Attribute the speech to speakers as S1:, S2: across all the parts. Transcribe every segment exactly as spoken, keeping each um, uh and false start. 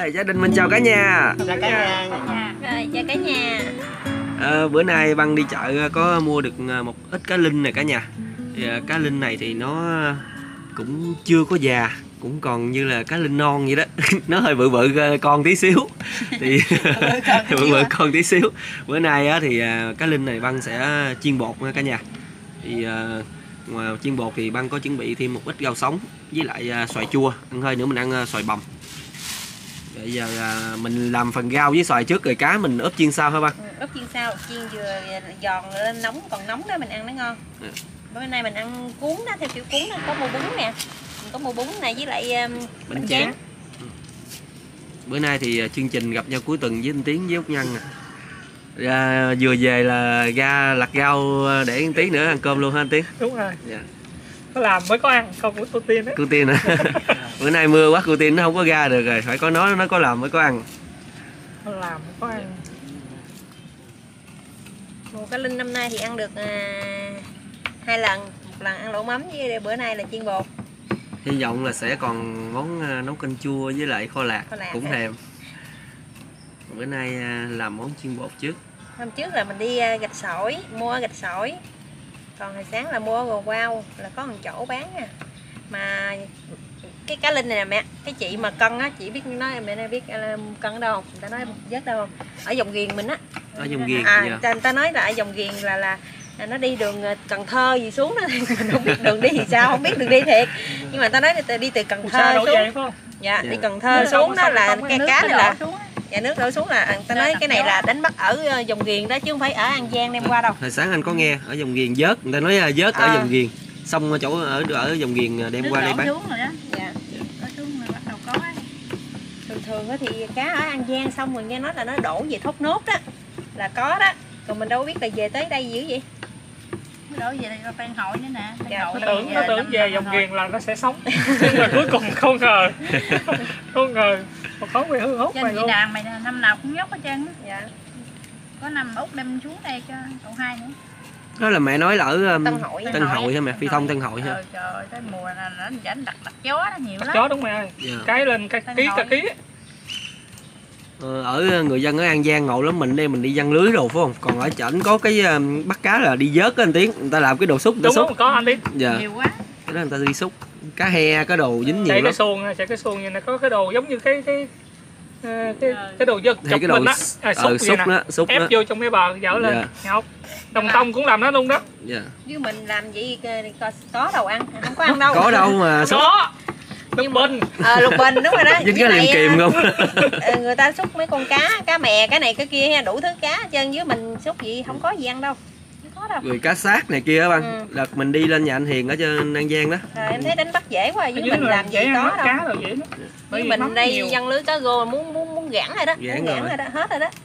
S1: Rồi, gia đình mình chào cả nhà.
S2: Chào cả nhà.
S3: Rồi, chào cả nhà.
S1: À, bữa nay Băng đi chợ có mua được một ít cá linh này cả nhà. Thì, cá linh này thì nó cũng chưa có già, cũng còn như là cá linh non vậy đó. Nó hơi bự bự con tí xíu. Thì bự bự con tí xíu. Bữa nay á, thì cá linh này Băng sẽ chiên bột nha cả nhà. Thì ngoài chiên bột thì Băng có chuẩn bị thêm một ít rau sống với lại xoài chua, ăn hơi nữa mình ăn xoài bằm. Bây giờ mình làm phần rau với xoài trước rồi cá mình ướp chiên sau hả Băng?
S3: Ừ, ướp chiên sau, chiên vừa giòn lên nóng, còn nóng đó mình ăn nó ngon. Ừ. Bữa nay mình ăn cuốn đó, theo kiểu cuốn đó, có mua bún nè. Mình có mua bún này với lại um, bánh tráng.
S1: Ừ. Bữa nay thì chương trình gặp nhau cuối tuần với anh Tiến với Út Nhân nè. Ra, vừa về là ra lặt rau để anh Tiến nữa ăn cơm luôn ha anh Tiến?
S2: Đúng rồi.
S1: Dạ.
S2: Có làm mới có ăn, không có cô Tiên đấy.
S1: Cô Tiên hả? Bữa nay mưa quá cô Tiên nó không có ra được rồi, phải có nó nó có làm mới có ăn.
S2: Có làm mới có ăn.
S3: Một cá linh năm nay thì ăn được à, hai lần, một lần ăn lẩu mắm với bữa nay là chiên bột.
S1: Hy vọng là sẽ còn món nấu canh chua với lại kho lạc, kho lạc cũng thèm. Bữa nay làm món chiên bột trước.
S3: Hôm trước là mình đi gạch sỏi, mua gạch sỏi. Còn hồi sáng là mua gồ wow, là có một chỗ bán nha. Mà cái cá linh này nè mẹ, cái chị mà cân á, chị biết nói mẹ này biết cân ở đâu không? Người ta nói vớt đâu không? Ở dòng Ghiền mình á.
S1: Ở dòng Ghiền.
S3: À, dạ. Người ta nói là ở dòng Ghiền là là là nó đi đường Cần Thơ gì xuống đó, mình không biết đường đi thì sao, không biết đường đi thiệt. Nhưng mà ta nói là đi từ Cần Thơ xuống. Vậy, phải không? Dạ, dạ, đi Cần Thơ nó xuống đó là cái cá này là dạ, nước đổ xuống là ta nói cái này là đánh bắt ở dòng Ghiền đó chứ không phải ở An Giang đem qua đâu.
S1: Hồi sáng anh có nghe ở dòng Ghiền vớt, người ta nói vớt ở à. dòng Ghiền, xong ở chỗ ở ở dòng Ghiền đem nước qua đây bán.
S3: Xuống rồi đó. Dạ. Có xuống rồi bắt đầu có. Thường thường thì cá ở An Giang xong rồi nghe nói là nó đổ về Thốt Nốt đó là có đó. Còn mình đâu biết là về tới đây dữ vậy.
S4: Nó đổ về đây Phan Hội nữa nè.
S2: Dạ, nó tưởng nó tưởng về dòng Ghiền là nó sẽ sống. Nhưng mà cuối cùng không ngờ. Không ngờ. Một khấu về hư hút mày luôn.
S4: Đàn mày năm nào cũng nhóc hết trơn.
S3: Dạ.
S4: Có năm Út đem xuống đây cho cậu hai nữa.
S1: Đó là mẹ nói là ở um,
S3: Tân Hội,
S1: Tân Hội hả mẹ? Phi Thông Tân Hội hả?
S4: Trời trời, cái mùa này nó chảnh đặt đặt chó đó nhiều lắm.
S2: Đặt chó đúng mẹ ơi. Yeah. Cái lên cái ký cái ký.
S1: Ờ, ở người dân ở An Giang ngộ lắm, mình đây mình đi giăng lưới rồi phải không? Còn ở chảnh có cái um, bắt cá là đi vớt á anh Tiến, người ta làm cái đồ xúc,
S2: đúng
S1: xúc.
S2: Đúng có anh Tiến.
S1: Dạ.
S4: Nhiều quá.
S1: Cái đó người ta đi xúc cá he, cá đồ dính nhiều
S2: chạy
S1: lắm.
S2: Cái xuồng, chạy cái xuồng như này có cái đồ giống như cái cái cái cái đồ dân chọc mình á, à, xúc,
S1: ờ, xúc đó, xúc
S2: ép
S1: đó.
S2: vô trong cái bờ dở lên. Yeah. Ngọc Đồng Tông cũng làm nó luôn đó.
S1: Dạ.
S3: Chứ mình làm gì có, có đâu ăn, không có ăn đâu.
S1: Có đâu mà xúc.
S2: Có. Lục bình.
S3: Ờ, lục bình đúng rồi đó.
S1: Dính cái liềm kìm không?
S3: Người ta xúc mấy con cá, cá mè, cái này cái kia đủ thứ cá hết trơn, dưới mình xúc gì không có gì ăn đâu. Không có đâu.
S1: Rồi cá xác này kia á Băng. Ừ. Đợt mình đi lên nhà anh Hiền ở trên An Giang đó.
S3: Rồi em thấy đánh bắt dễ quá, dưới mình làm gì có đâu.
S2: Cá rồi vậy đó.
S3: Với mình đây giăng lưới cá rô muốn muốn muốn gãn rồi đó.
S1: Gãn
S3: muốn
S1: rồi.
S3: gãn rồi đó, hết rồi đó.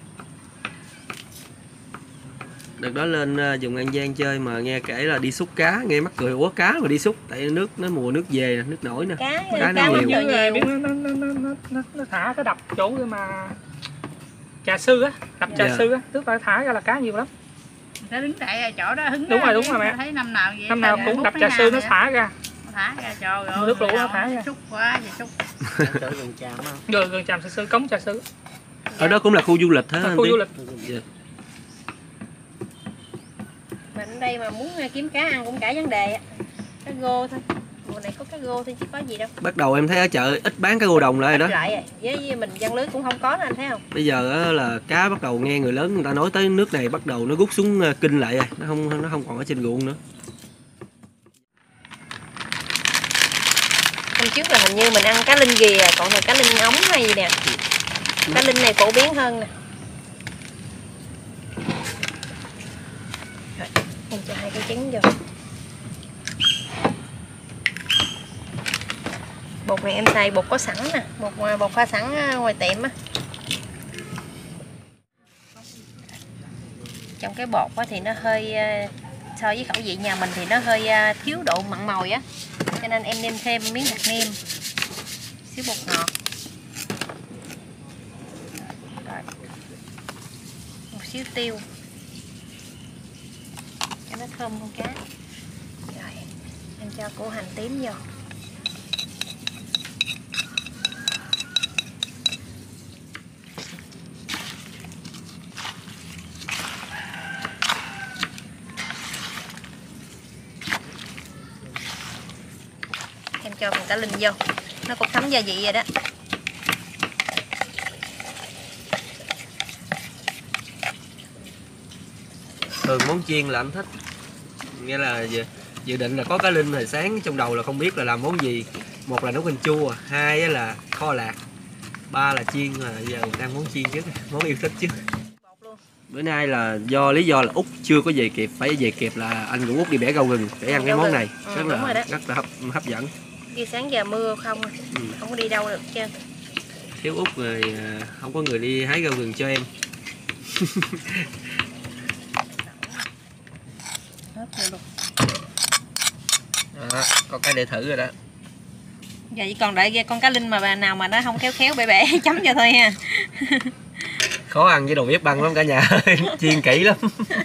S1: Đợt đó lên vùng An Giang chơi mà nghe kể là đi xúc cá, nghe mắc cười ủa cá mà đi xúc, tại nước nó mùa nước về nước nổi nè.
S3: Cá,
S1: cá, cá
S3: nó nhiều.
S2: nhiều. Nó, nó, nó, nó, nó, nó thả cái đập chỗ mà trà sư á, đập trà yeah. sư á, tức là thả ra là cá nhiều lắm.
S4: Nó đứng tại chỗ đó hứng.
S2: Đúng rồi, đúng rồi mẹ.
S4: Thấy năm nào vậy.
S2: Năm nào cũng đập trà sư nó thả ra.
S4: Thả ra trời ơi.
S2: Nước lũ nó thả ra.
S4: Xúc quá vậy xúc.
S2: Rồi gần tràm trà sư, cống trà sư.
S1: Ở đó cũng là khu du lịch hả?
S2: Khu du lịch.
S1: Yeah.
S3: Mình ở đây mà muốn kiếm cá ăn cũng cả vấn đề á. Cá rô thôi. Mùa này có cá rô thôi chứ có gì đâu.
S1: Bắt đầu em thấy ở chợ ít bán cá rô đồng lại rồi đó.
S3: Lại rồi. Với mình giăng lưới cũng không có đó anh thấy không?
S1: Bây giờ là cá bắt đầu nghe người lớn người ta nói tới nước này bắt đầu nó rút xuống kinh lại rồi, nó không nó không còn ở trên ruộng nữa.
S3: Hôm trước là hình như mình ăn cá linh ghìa, còn này cá linh ống hay gì nè. Cá linh này phổ biến hơn nè. Rồi, em cho hai cái trứng vô. Bột này em xài bột có sẵn nè, bột bột pha sẵn ngoài tiệm á. Trong cái bột á thì nó hơi so với khẩu vị nhà mình thì nó hơi thiếu độ mặn mòi á, cho nên em nêm thêm miếng hạt nêm, xíu bột ngọt, rồi một xíu tiêu cho nó thơm con cá. Rồi em cho củ hành tím vô. cho phần cá linh vô, nó cũng thấm gia vị rồi đó.
S1: Thường món chiên là anh thích, nghĩa là dự, dự định là có cá linh hồi sáng trong đầu là không biết là làm món gì. Một là nấu canh chua, hai là kho lạc, ba là chiên, mà giờ mình đang món chiên trước, món yêu thích trước. Bữa nay là do lý do là Út chưa có về kịp, phải về kịp là anh cũng Út đi bẻ rau gừng để ăn cái món này.
S3: Ừ,
S1: rất là rất là hấp, hấp dẫn.
S3: Đi sáng giờ mưa không, ừ. không có đi đâu được chứ.
S1: Thiếu Út rồi không có người đi hái rau gừng cho em. Đó, có cái để thử rồi đó.
S3: Giờ chỉ còn đợi con cá linh mà bà nào mà nó không khéo khéo bể bể chấm cho thôi ha.
S1: Khó ăn với đồ bếp băng lắm cả nhà ơi, chiên kỹ lắm.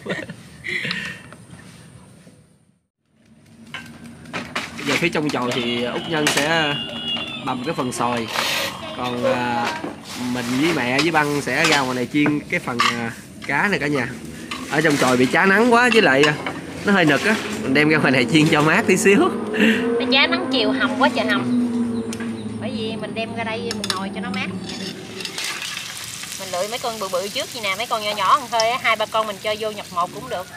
S1: Bây giờ phía trong chồi thì Út Nhân sẽ bằm cái phần sòi, còn à, mình với mẹ với băng sẽ ra ngoài này chiên cái phần à, cá này cả nhà. Ở trong chồi bị chá nắng quá, với lại nó hơi nực á, mình đem ra ngoài này chiên cho mát tí xíu.
S3: Nó chá nắng chiều hầm quá trời hầm, bởi vì mình đem ra đây mình ngồi cho nó mát. Mình lựa mấy con bự bự trước gì nè, mấy con nhỏ nhỏ thôi, hai ba con mình cho vô nhập một cũng được.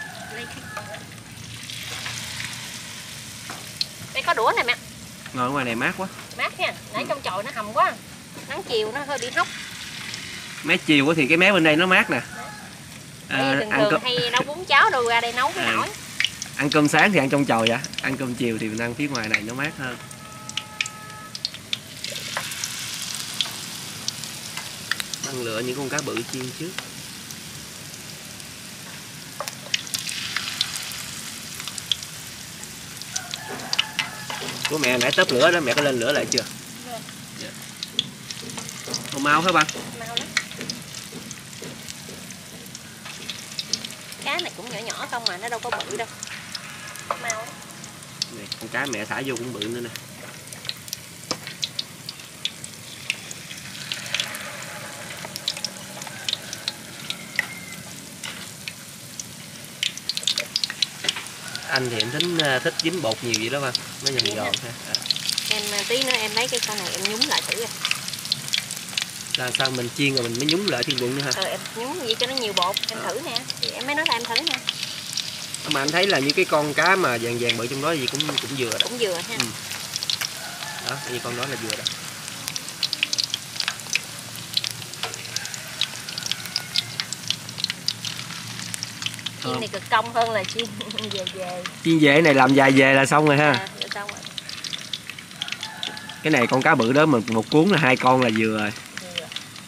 S3: Đây có đũa này mẹ.
S1: Ngồi ngoài này mát quá.
S3: Mát nha, nãy trong chồi nó hầm quá. Nắng chiều nó hơi bị hốc.
S1: Mé chiều thì cái mé bên đây nó mát nè.
S3: À, thường thường cơm... hay nấu bún cháo đâu ra đây nấu cái à, nổi.
S1: Ăn cơm sáng thì ăn trong chồi vậy, ăn cơm chiều thì mình ăn phía ngoài này nó mát hơn. Băng lựa những con cá bự chiên trước. Của mẹ nãy tớp lửa đó, mẹ có lên lửa lại chưa? Dạ. Còn mau hả băng?
S3: Mau lắm. Cá này cũng nhỏ nhỏ không mà, nó đâu có bự đâu. Mau lắm.
S1: Này, con cá mẹ thả vô cũng bự nữa nè. Anh thì em tính thích dính bột nhiều vậy đó mà nó giòn giòn ha. À.
S3: Em tí nữa em lấy cái con này em nhúng lại thử.
S1: Là sao mình chiên rồi mình mới nhúng lại thiên bụng nữa hả?
S3: Ờ em nhúng vậy cho nó nhiều bột em thử nè, thì em mới nói là em thử nè.
S1: Mà anh thấy là như cái con cá mà vàng vàng bự trong đó gì cũng cũng vừa đó.
S3: Cũng vừa ha.
S1: Ừ. Đó, như con đó là vừa đó.
S3: Chiên này cực công hơn là chiên về về.
S1: Chiên về này làm dài về là xong rồi ha.
S3: À, xong rồi.
S1: Cái này con cá bự đó mình một cuốn là hai con là vừa rồi.
S3: Vừa.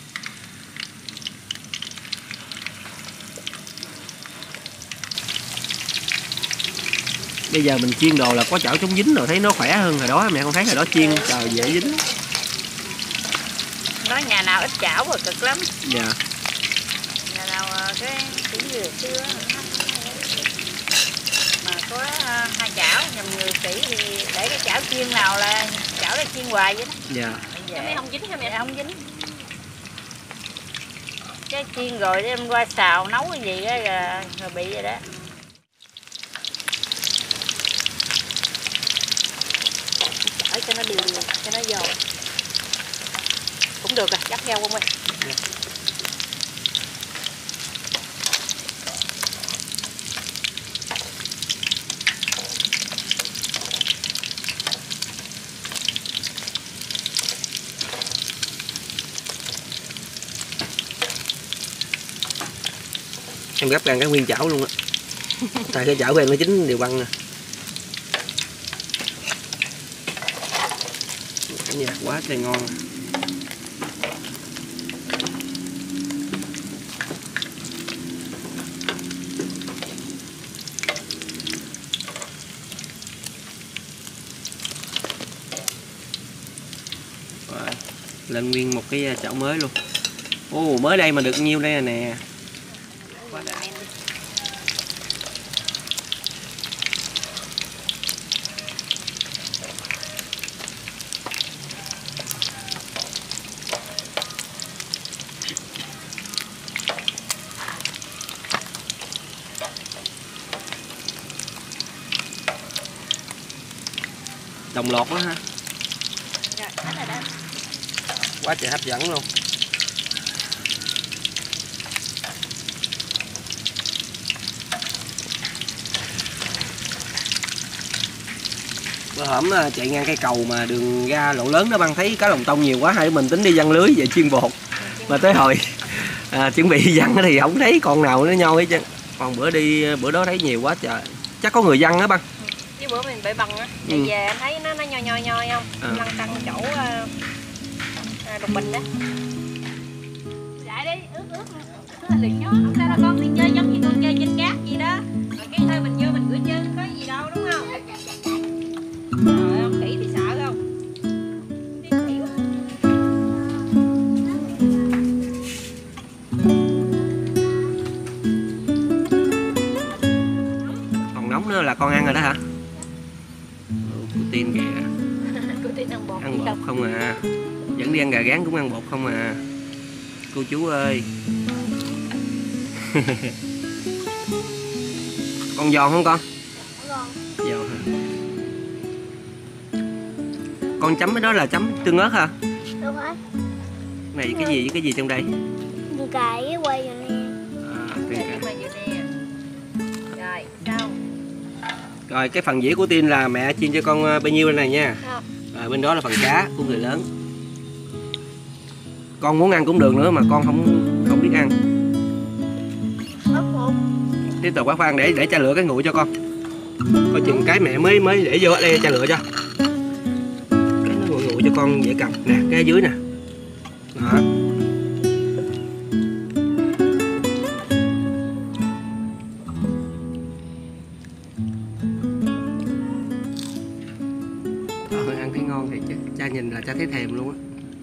S1: Bây giờ mình chiên đồ là có chảo chống dính rồi thấy nó khỏe hơn hồi đó, mẹ con thấy hồi đó chiên trời dễ dính.
S4: Đó nhà nào ít chảo rồi cực lắm.
S1: Dạ.
S4: Nhà nào cái chỉ vừa xưa mà có hai chảo, nhầm người kỹ thì để cái chảo chiên nào là chảo để chiên hoài vậy đó.
S1: Dạ.
S3: Cái không dính hả mẹ?
S4: Không dính. Cái chiên rồi đem qua xào nấu cái gì đó rồi, rồi bị vậy đó.
S3: Chở cho nó đều đều, cho nó giòn. Cũng được rồi, dắt rau không ơi.
S1: Dạ. Em gấp gan cái nguyên chảo luôn á. Tại cái chảo của em nó chín đều băng nè. Cái này quá trời ngon. Rồi, lên nguyên một cái chảo mới luôn. Ồ, mới đây mà được nhiêu đây nè. Quá đã. Đồng lọt quá ha. Quá trời hấp dẫn luôn. Bữa hổm chạy ngang cây cầu mà đường ra lộ lớn đó băng, thấy cá lồng tông nhiều quá, hai mình tính đi giăng lưới về chiên bột, mà tới hồi à, chuẩn bị giăng thì không thấy con nào nó nhoi hết trơn. Còn bữa đi bữa đó thấy nhiều quá trời, chắc có người giăng đó băng.
S3: Chứ bữa mình bị bằng á,
S1: ừ.
S3: về em thấy nó nó nhoi nhoi nhoi không, à. Lăn căng chỗ uh, à, đục bình đó.
S4: Lại đi, ướt ướt nó liền nhó, không sao đâu con, đi chơi giống như con chơi trên cát gì đó. Rồi cái thôi mình vô mình rửa chân có gì đâu đúng không? Trời ơi, khỉ thì sợ không? Đi khỉ quá.
S1: Còn nóng nữa là con ăn rồi đó hả? Cô Tiên kìa.
S3: Cô Tiên ăn bột,
S1: ăn bột không à, vẫn đi ăn gà rán cũng ăn bột không à, cô chú ơi. Con giòn không con? Giòn hả? Con chấm cái đó là chấm tương ớt hả?
S5: Đúng rồi.
S1: Này cái gì cái gì trong đây?
S5: Tương cay với quay rồi nè.
S1: À, tương cay.
S3: mà vừa nè. Rồi, xong.
S1: Rồi cái phần dĩa của Tiên là mẹ chiên cho con bao nhiêu bên này nha.
S3: Không.
S1: Rồi bên đó là phần cá của người lớn. Con muốn ăn cũng được nữa mà con không không biết ăn. Tiếp tục bác Phan để để cha lựa cái nguội cho con. Coi chừng cái mẹ mới mới để vô ở đây cha lựa cho. Cái nó nguội nguội cho con dễ cầm. Nè, cái ở dưới nè. Đó. Ờ, ăn thấy ngon thì chứ cha nhìn là cha thấy thèm luôn á.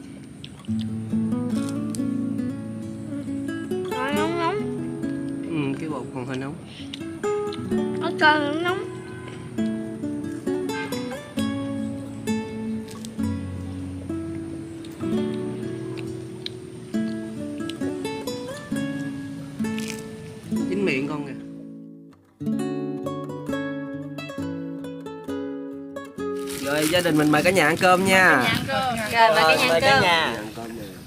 S5: Nóng nóng.
S1: Ừ, cái bột còn hơi nóng.
S5: Nó cơn nóng.
S1: Dính miệng con kìa. Rồi gia đình mình mời cả nhà ăn cơm nha.
S3: Rồi, mời cả nhà ăn cơm.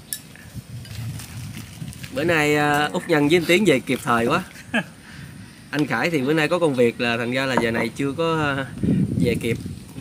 S1: Bữa nay uh, Út Nhân với anh Tiến về kịp thời quá. Anh Khải thì bữa nay có công việc là thành ra là giờ này chưa có uh, về kịp.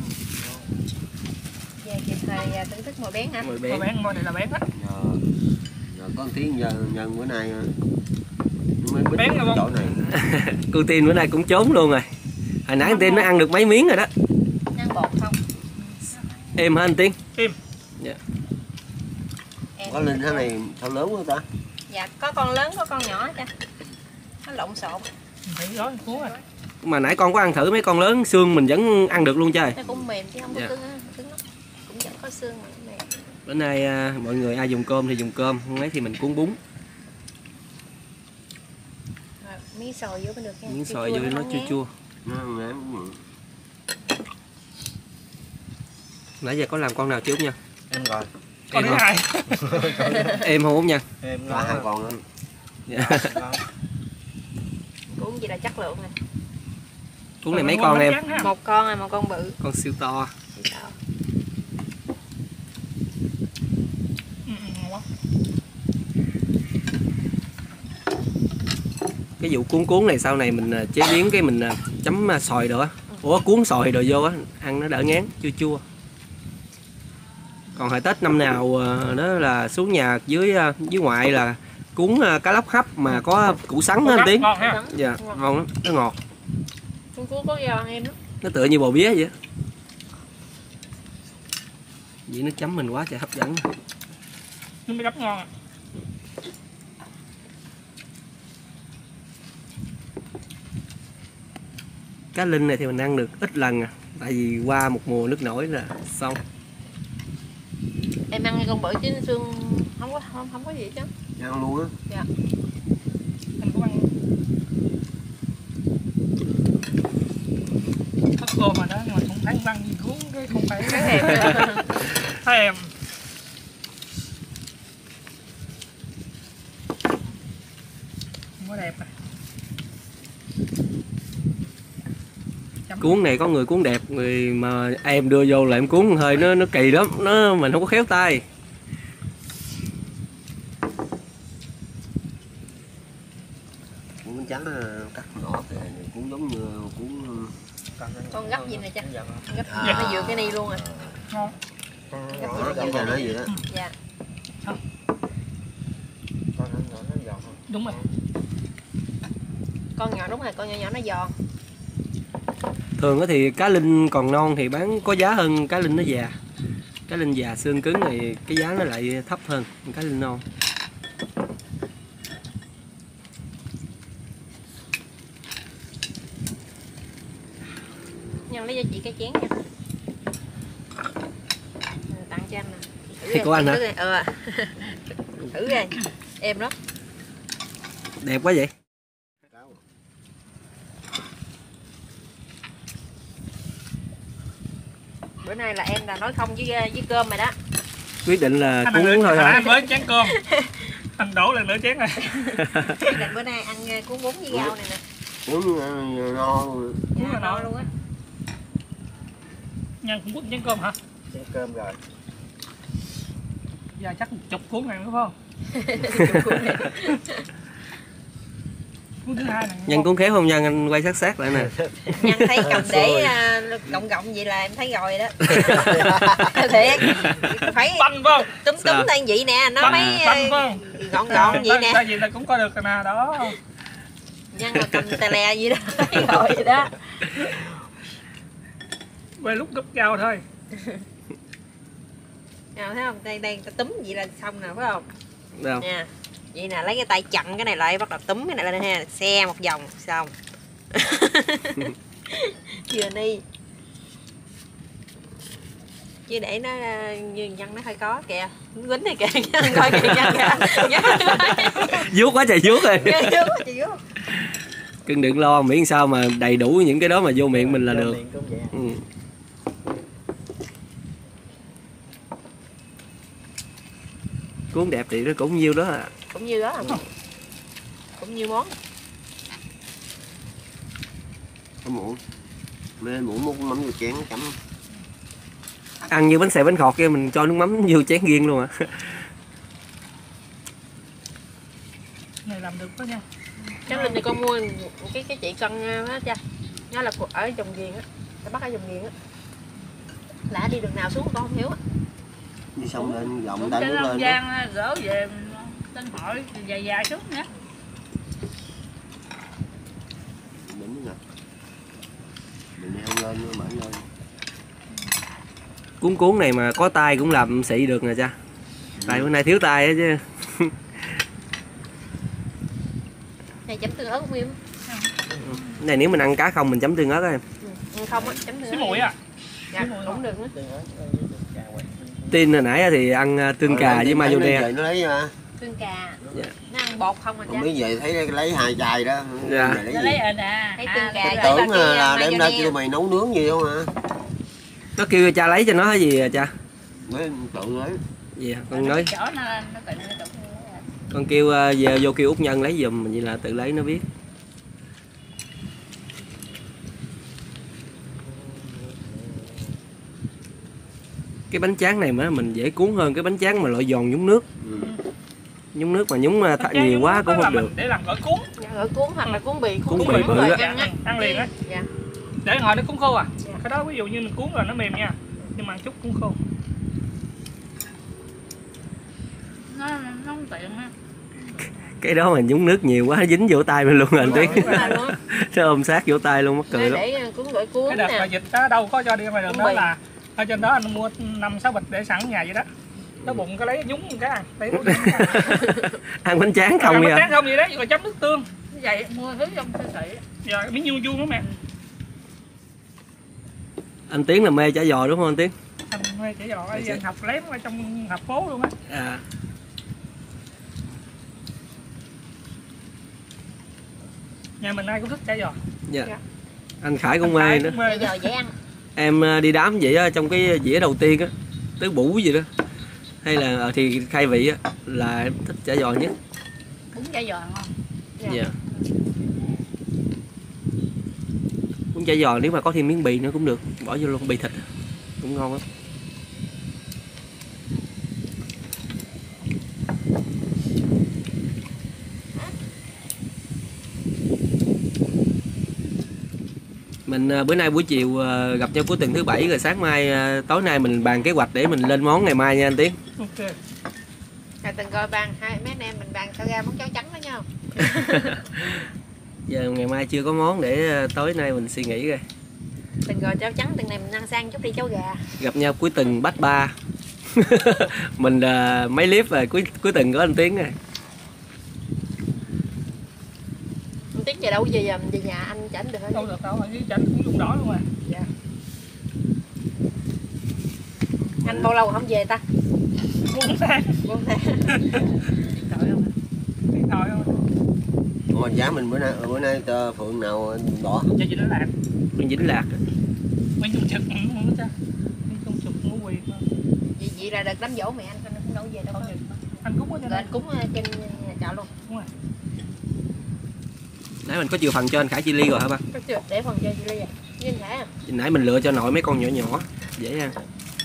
S3: Về kịp thời uh, thưởng thức mồi bén hả?
S1: Mồi
S2: Mồi
S1: bén.
S2: bén, mồi này là bén á.
S6: Nhờ, nhờ có Tiến giờ nhân bữa nay mới biết
S2: Bén rồi
S6: chỗ
S2: không?
S6: này.
S1: Cô Tiên bữa nay cũng trốn luôn rồi. Hồi nãy anh Tiên nó ăn được mấy miếng rồi đó.
S3: Ăn bột không?
S1: Êm hả anh Tiên?
S2: Im.
S1: Dạ.
S3: Em
S6: Có Linh thế này sao lớn quá ta?
S3: Dạ, có con lớn có con nhỏ cha. Nó lộn xộn.
S2: Thấy đó, cuốn rồi.
S1: Mà nãy con có ăn thử mấy con lớn xương mình vẫn ăn được luôn trời.
S3: Nó cũng mềm chứ không có
S1: Dạ.
S3: cứng á, cứng lắm. Cũng vẫn có xương mà nó mềm.
S1: Bữa nay uh, mọi người ai dùng cơm thì dùng cơm, không ấy thì mình cuốn bún.
S3: Rồi, miếng xồi vô mới được nha.
S1: Miếng
S3: Chua
S1: xồi
S3: chua
S1: vô nó
S3: không
S1: chua
S3: ngán.
S1: chua.
S6: Nó ngán cũng vậy.
S1: Nãy giờ có làm con nào chưa nha?
S6: Em rồi.
S2: Con
S1: Em
S2: thứ
S1: không?
S2: hai.
S1: Em không Út nha?
S6: Em có hai con nữa.
S1: Dạ.
S3: Cuốn gì là chất lượng này.
S1: Cuốn này mấy con em?
S3: Một con này, một con bự.
S1: Con siêu to.
S3: Thì sao?
S2: Ừ, ừ, ngon quá.
S1: Cái vụ cuốn cuốn này sau này mình à, chế biến cái mình à, chấm à, xoài đồ á. Ủa cuốn xoài đồ vô á, ăn nó đỡ ngán, chua chua. Còn hồi Tết năm nào à, đó là xuống nhà dưới à, dưới ngoại là cuốn à, cá lóc hấp mà có củ sắn đó anh Tiến.
S2: Ngon ha.
S1: Dạ, ngon lắm, nó ngọt.
S3: Cuốn cuốn có rau ăn em đó.
S1: Nó tựa như bò bía vậy á. Vậy nó chấm mình quá trời hấp dẫn.
S2: Nó mới gấp ngon à.
S1: Cá linh này thì mình ăn được ít lần à. Tại vì qua một mùa nước nổi là xong.
S3: Em ăn cái con bự chứ xương không có không không có gì chứ.
S6: Ăn luôn á.
S3: Dạ.
S2: Anh cũng ăn. Thất cô mà đó, nhưng mà cũng thấy văn gì cuốn cái không phải
S3: Thấy thèm rồi.
S2: thấy em. Không có đẹp à. Chấm
S1: cuốn này có người cuốn đẹp, người mà em đưa vô là em cuốn hơi nó nó kỳ lắm, nó mình không có khéo tay.
S6: Cuốn bánh tráng cắt nhỏ thì cuốn giống như cuốn
S3: Con gấp gì nè cha? Gấp
S6: À.
S3: gì nó vừa cái ni luôn à.
S2: Ngon.
S3: Gấp
S6: nhỏ
S3: gì
S6: giống
S3: nó
S6: như
S3: vừa.
S6: nó vậy đó.
S3: Dạ.
S2: Đúng rồi.
S3: Con nhỏ đúng rồi, con nhỏ nhỏ nó giòn.
S1: Thường á thì cá linh còn non thì bán có giá hơn cá linh nó già. Cá linh già xương cứng thì cái giá nó lại thấp hơn cá linh non.
S3: Nhân lấy cho chị cái chén nha. Tặng cho anh nè. Thử
S1: Thì
S3: đi,
S1: của anh hả?
S3: thử đi. Ừ. Thử đi. Em đó.
S1: Đẹp quá vậy.
S3: Bữa nay là em là nói không với với cơm rồi đó.
S1: Quyết định là
S2: Anh
S1: cuốn
S2: ơi,
S1: thôi
S2: anh
S1: hả?
S2: mới chén cơm. Anh đổ lần nữa chén rồi.
S3: Là bữa nay ăn cuốn bún với rau này nè.
S6: Cuốn no luôn.
S3: Cuốn
S2: là
S3: là no
S2: no.
S3: luôn á.
S2: Nhân cũng quất chén cơm hả?
S6: Chén cơm rồi.
S2: Giờ chắc một chục cuốn này đúng không? Cuốn thứ hai này.
S1: Nhân cuốn khéo không Nhân, anh quay sát sát lại nè.
S3: Nhân thấy cầm để uh, gọng gọng vậy là em thấy rồi đó. Thiệt. Phải
S2: Banh phải không?
S3: túm túm
S1: Sao?
S3: tay vậy nè, nó
S2: Banh,
S3: mới
S2: banh phải không?
S3: gọn gọn vậy nè.
S2: Tại vì là cũng coi được nè đó.
S3: Nhân mà cầm tè lè vậy đó. Thấy rồi vậy đó.
S2: Quay lúc gấp rau thôi.
S3: Nào thấy không? Đây đây ta túm vậy là xong nè phải không?
S1: Đâu?
S3: Nha. Vậy nè, lấy cái tay chặn cái này lại, bắt đầu túm cái này lên ha, xe một vòng xong. Chưa ni. Chứ để nó như Nhân nó hơi có kìa. Quýnh này kìa, Nhân coi kìa Nhân kìa.
S1: Vuốt quá trời vuốt rồi.
S3: Vuốt quá trời vuốt.
S1: Cưng đừng lo, miễn sao mà đầy đủ những cái đó mà vô miệng mình là được. Ừ. Cuốn đẹp thì nó cũng nhiêu đó à.
S3: Cũng như đó à. Cũng như món.
S6: Có muỗng. Mê muỗng múc mắm vô chén chấm.
S1: Ăn như bánh xèo bánh khọt kia mình cho nước mắm vô chén riêng luôn à.
S2: Này làm được đó nha.
S3: Cái Linh này con mua cái cái chị cân đó cha. Nó là ở Dòng Ghiền á. Nó bắt ở Dòng Ghiền á. Lạ đi đường nào xuống con không hiểu á.
S6: Đi xong lên vòng
S4: Cũng
S6: tay
S4: trên
S6: bước
S4: Long
S6: lên.
S4: Giang gỡ về tên hỏi dài dài xuống nhé.
S6: Đỉnh nè. Mình leo lên mở lên.
S1: Cuốn cuốn này mà có tay cũng làm xị được nè cha. Tại bữa nay thiếu tay á chứ.
S3: Này chấm tương ớt không em?
S1: Cái này nếu mình ăn cá không mình chấm tương ớt á em.
S3: Ừ, không á, chấm tương ớt.
S2: Xí muội à.
S3: Dạ, cũng được nữa.
S1: Tin hồi nãy thì ăn tương cà với mayonnaise.
S6: Nó lấy mà.
S3: Tương cà.
S1: Dạ.
S3: Nó ăn bột không à cha.
S6: Không biết về thấy lấy hai chai đó.
S1: Dạ.
S6: Về lấy
S4: Nó
S6: gì?
S4: lấy ơn à.
S3: Thấy
S4: À,
S3: tương cà.
S4: lấy
S3: Tưởng
S6: Tưởng
S3: là
S6: là
S3: cái
S6: đem ra
S3: mayonnaise.
S6: kêu mày nấu nướng gì không hả?
S1: Nó kêu cha lấy cho nó cái gì à cha?
S6: Mới tự lấy.
S1: Dạ, con nói
S4: chỗ nó nó tự nó tự
S1: con kêu uh, về vô kêu Út Nhân lấy giùm, vậy là tự lấy nó biết. Cái bánh tráng này mà mình dễ cuốn hơn cái bánh tráng mà loại giòn nhúng nước.
S6: Ừ.
S1: Nhúng nước mà nhúng uh, th- nhiều quá cũng không được.
S2: Để làm gỏi cuốn.
S3: Dạ, gỏi cuốn hoặc là cuốn bì.
S1: Cuốn bì
S3: cuốn
S1: bự
S3: rồi
S1: á.
S3: ăn á.
S2: Ăn liền á.
S3: Dạ.
S2: Để ngồi nó cuốn khô à.
S3: Dạ.
S2: Cái đó ví dụ như mình cuốn rồi nó mềm nha. Nhưng mà chút cuốn khô.
S4: nó nó không tiện ha.
S1: Cái đó mà nhúng nước nhiều quá dính vỗ tay mình luôn rồi anh
S2: Đúng rồi,
S1: Tiến.
S2: đúng rồi.
S3: Là luôn á.
S1: Nó ôm sát vỗ tay luôn mắc cười
S3: Để,
S1: lắm.
S3: để cuốn gỏi cuốn
S2: Cái đợt mà
S3: nè.
S2: dịch đó đâu có cho đi ngoài đường
S3: Cuốn
S2: đó
S3: bì.
S2: là ở trên đó anh mua năm sáu bịch để sẵn ở nhà vậy đó. Nó bụng cái lấy nhúng cái ăn. Lấy nó nhúng cái ăn.
S1: Ăn bánh tráng không
S2: Ăn bánh
S1: vậy?
S2: tráng không vậy đấy, rồi chấm nước tương.
S4: Vậy mua thứ trong siêu thị.
S2: Giờ miếng vuông vuông đó mẹ.
S1: Anh Tiến là mê chả giò đúng không anh Tiến?
S2: Anh mê chả giò ở anh học lém ở trong học phố luôn á.
S1: À.
S2: Nhà mình ai cũng thích chả giò.
S1: Dạ.
S3: Dạ.
S1: Anh Khải cũng mê
S2: Ai
S1: nữa.
S2: cũng mê.
S3: Bây giờ dễ ăn.
S1: Em uh, đi đám vậy á, trong cái dĩa đầu tiên á, tứ bủ gì đó, hay là ờ, thì khai vị á là em thích chả giò nhất.
S4: Bún chả giò ngon.
S3: Dạ.
S1: Dạ. Bún Bún chả giò nếu mà có thêm miếng bì nữa cũng được, bỏ vô luôn bì thịt cũng ngon lắm. Mình bữa nay buổi chiều gặp nhau cuối tuần thứ bảy rồi, sáng mai tối nay mình bàn kế hoạch để mình lên món ngày mai nha anh Tiến.
S2: Ok.
S3: À, từng coi bàn hai mấy anh em mình bàn sao ra món cháo trắng đó nhau.
S1: Giờ ngày mai chưa có món để tối nay mình suy nghĩ rồi.
S3: Từng coi cháo trắng, từng này mình ăn sang chút đi cháo gà.
S1: Gặp nhau cuối tuần bách ba. Mình uh, mấy clip rồi cuối cuối tuần có anh Tiến rồi.
S3: Anh Tiến về đâu về về nhà anh chảnh được hả?
S2: Đâu được đâu, anh chảnh cũng dùng đỏ luôn mà.
S3: Dạ. Anh bao lâu không về ta?
S2: Buông tháng.
S3: Buông tháng.
S2: Trời ơi. Thôi không?
S6: Ủa giá mình bữa nay bữa nay cho Phượng nào bỏ
S2: Cho chị nó làm.
S1: Mình dính lạc.
S2: Mấy chung trực không chứ. Mấy chung trực ngủ quỳ.
S3: Vậy, vậy là đợt đám dỗ mẹ anh, anh cũng đâu về đâu.
S2: Anh cúng ở trên
S3: Rồi anh cúng trên nhà chợ luôn.
S2: Đúng rồi.
S1: Nãy mình có chừa phần cho anh Khải chili rồi hả ba?
S3: Có chưa? Để phần cho chị Ly à? Với anh Khải à?
S1: Nãy mình lựa cho nội mấy con nhỏ nhỏ dễ ăn.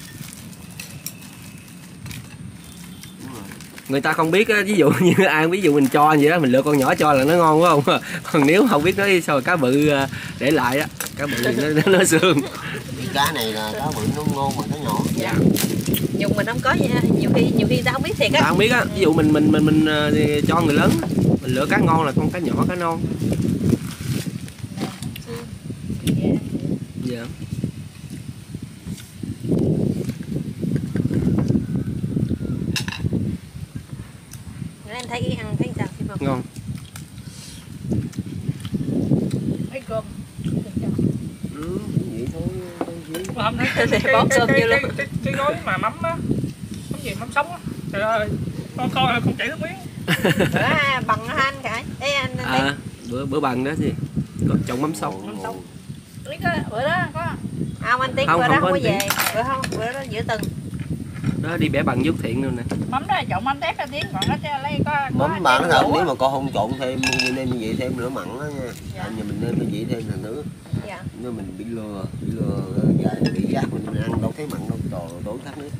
S1: Người ta không biết á, ví dụ như ai ví dụ mình cho vậy đó, mình lựa con nhỏ cho là nó ngon quá không. Còn nếu không biết nó đi sao cá bự để lại á, cá bự thì nó nó xương.
S6: cái cá này là cá bự nó ngon mà nó nhỏ.
S3: Dạ. Dùng mình không có vậy ha, nhiều khi nhiều khi ta không biết thiệt á.
S1: Ta không biết á, ví dụ mình mình mình mình thì cho người lớn, mình lựa cá ngon là con cá nhỏ cá non. Dạ.
S3: Em thấy cái ăn thấy sao chị Phong?
S1: Ngon.
S2: Thấy cơm.
S6: Ừ, vậy thôi.
S2: Không thấy
S3: Để bón cơm vô luôn.
S2: Cái, cái gói mà mắm á, mắm gì mắm sống á. Trời ơi, con coi là không chảy nước miếng.
S3: Bữa bằng hả anh Khải? Ê anh anh
S1: À, bữa bữa bằng đó gì? Còn trộn mắm sống.
S2: Mắm sống.
S3: bữa đó có không anh Tiến
S1: Không,
S3: bữa
S1: không
S3: đó
S1: có
S3: không có
S1: anh
S3: về,
S1: Tiến.
S3: bữa không bữa đó giữa tuần.
S1: Đó đi bẻ bằng giúp thiện luôn nè.
S4: Mắm đó là trộn mắm tép ra Tiến, còn nó lấy có, có
S6: Mắm bạn
S4: đem
S6: thật,
S4: củ
S6: nếu
S4: á.
S6: mà con không trộn thêm như nên như vậy thêm nữa mặn đó nha.
S3: Dạ.
S6: Anh nhà mình nên như vậy thêm thành thứ.
S3: Dạ.
S6: Nếu mình bị lừa, bị lừa dài bị giác mình, mình ăn đâu thấy mặn đâu, trời tối khát nước.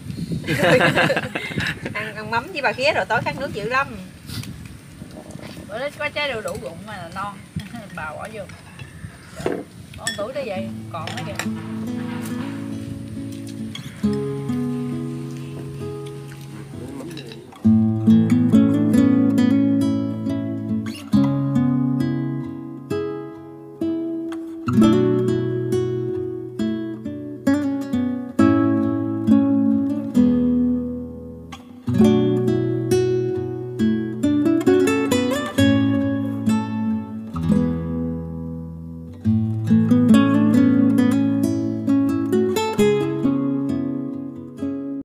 S3: ăn, ăn mắm với bà khía rồi tối khát nước dữ lắm.
S4: Bữa đó có trái đu đủ rụng mà là non. Bà bỏ vô. Con tuổi đó vậy, còn mấy kìa.